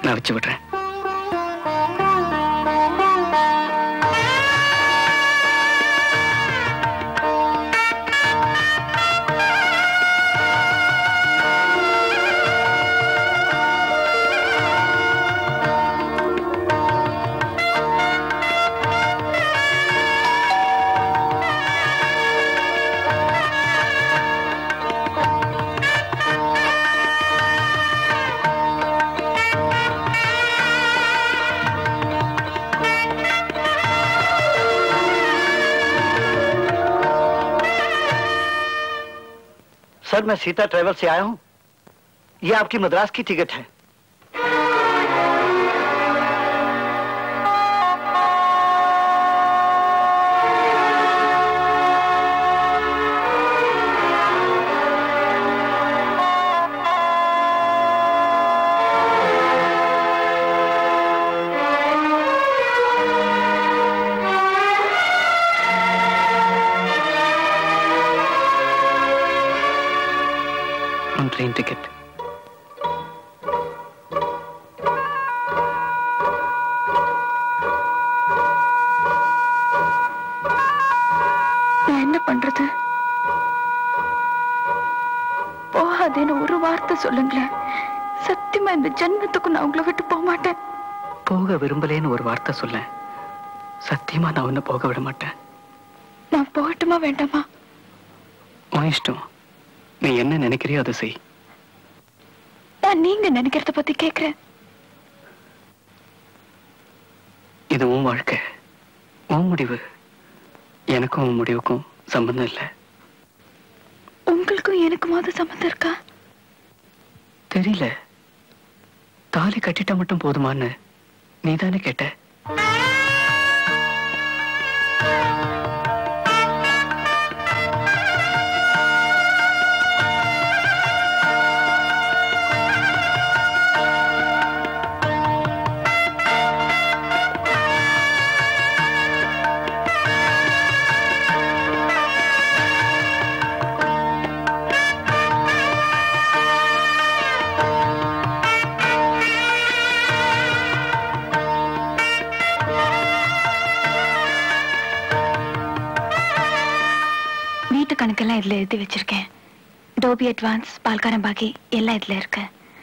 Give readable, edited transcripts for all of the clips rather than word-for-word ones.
நான் வச்சு விடுறேன். सर, मैं सीता ट्रैवल से आया हूं। ये आपकी मद्रास की टिकट है। Train ticket. நான் என்ன பண்றது? போகாதேன்னு ஒரு வார்த்தை சொல்லுங்களேன். சத்தியமா இந்த ஜென்மத்துக்கு நான் உங்களை விட்டு போக மாட்டேன். போக விரும்பலேன்னு ஒரு வார்த்தை சொல்ல. சத்தியமா நான் உன்னை போக விட மாட்டேன். நான் போகட்டுமா வேண்டாமா? உன் இஷ்டம். நீ என்ன நினைக்கிறியோ அதை செய். நான் நீங்க நினைக்கிறத பத்தி கேக்குறேன். இது உன் வாழ்க்கை, உன் முடிவு. எனக்கும் உன் முடிவுக்கும் சம்பந்தம் இல்லை. உங்களுக்கும் எனக்குமாவது சம்பந்தம் இருக்கா? தெரியல. தாலி கட்டிட்டா மட்டும் போதுமான்னு நீதானே கேட்ட. கணக்கெல்லாம் இதுல எழுதி வச்சிருக்கேன். டோபி அட்வான்ஸ், பால்காரம் பாக்கி எல்லாம் இதுல இருக்கு.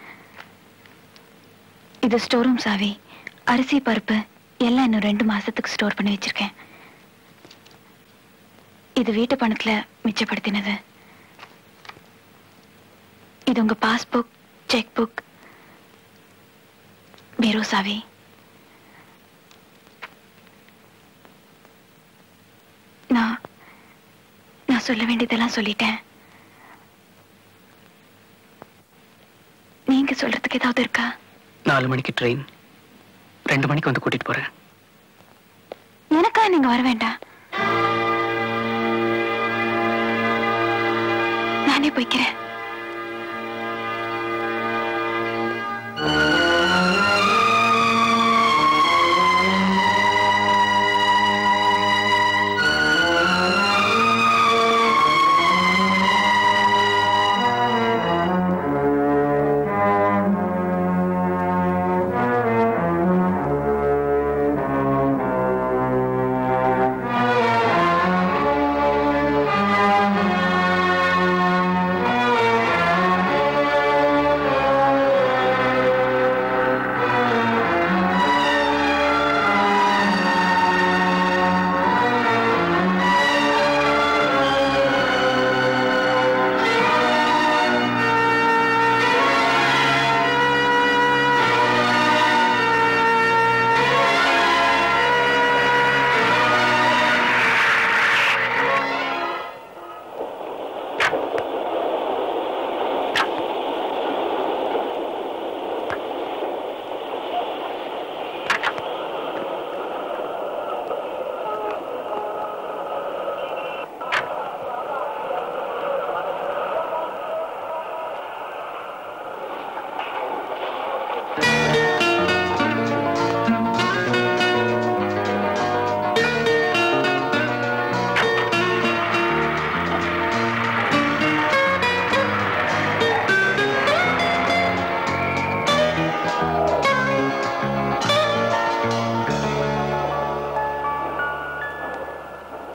இது ஸ்டோர் ரூம் சாவி. அரிசி பருப்பு எல்லாம் இன்னும் 2 மாசத்துக்கு ஸ்டோர் பண்ணி வச்சிருக்கேன். இது வீட்டு பணத்துல மிச்சப்படுத்தினது. இது உங்க பாஸ்புக், செக் புக், பீரோ சாவி. நான் சொல்ல வேண்டியதெல்லாம் சொல்லிட்டேன். நீங்க சொல்றதுக்கு ஏதாவது இருக்கா? 4 மணிக்கு ட்ரெயின். 2 மணிக்கு வந்து கூட்டிட்டு போறேன். எனக்கா நீங்க வர வேண்டாம். நானே போய்க்கிறேன்.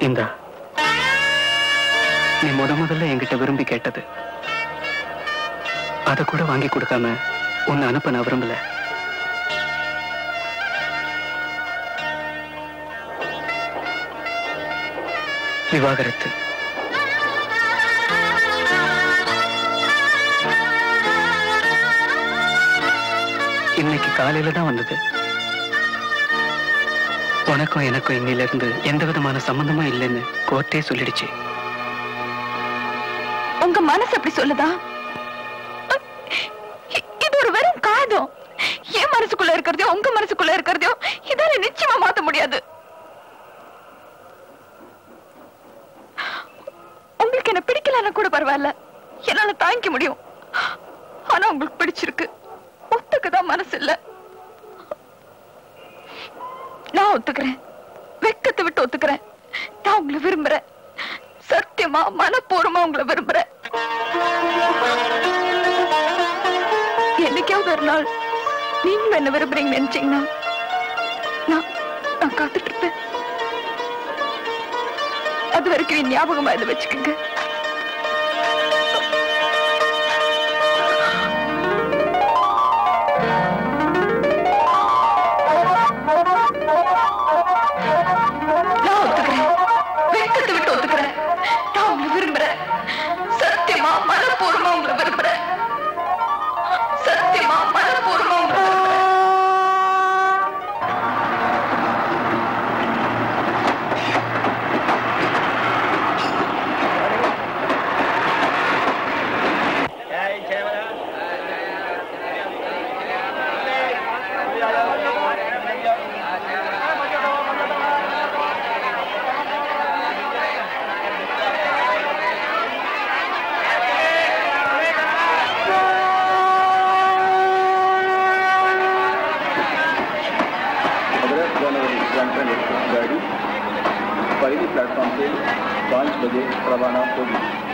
இந்தா, நீ முதல்ல என்கிட்ட விரும்பி கேட்டது. அதை கூட வாங்கி கொடுக்காம உன்னை அனுப்ப நான் விரும்பல. விவாகரத்து. இன்னைக்கு காலையில தான் வந்தது. உனக்கும் எனக்கும் இன்னில இருந்து எந்த விதமான சம்பந்தமும் இல்லைன்னு கோர்ட்டே சொல்லிடுச்சு. உங்க மனசு அப்படி சொல்லுதா? இது ஒரு வெறும் காதம். என் மனசுக்குள்ள இருக்கிறதையோ உங்க மனசுக்குள்ள இருக்கிறதையோ இதால நிச்சயமா மாத்த முடியாது. உங்களுக்கு என்ன பிடிக்கலன்னா கூட பரவாயில்ல, என்னால தாங்கிக்க முடியும். ஆனா உங்களுக்கு பிடிச்சிருக்கு, ஒத்துக்கதான் மனசு இல்ல. நான் ஒத்துக்கிறேன், வெக்கத்தை விட்டு ஒத்துக்கிறேன். நான் உங்களை விரும்புறேன், சத்தியமா மனப்பூர்வமா உங்களை விரும்புறேன். என்னைக்காவது ஒரு நாள் நீங்களும் என்ன விரும்புறீங்க நினைச்சீங்கன்னா நான் காத்துட்டு இருப்பேன். அது வரைக்கும் ஞாபகமா இதை வச்சுக்கோங்க. நான் ஒத்துக்கிறேன், வெக்கத்தை விட்டு ஒத்துக்கிறேன். நான் உங்களை விரும்புறேன், சத்தியமா மனப்பூர்வமா உங்களை விரும்புறேன். சத்தியமா மனப்பூர்வமா உங்களை விரும்புறேன். गाड़ी पहली प्लेटफॉर्म से 5 बजे रवाना होगी।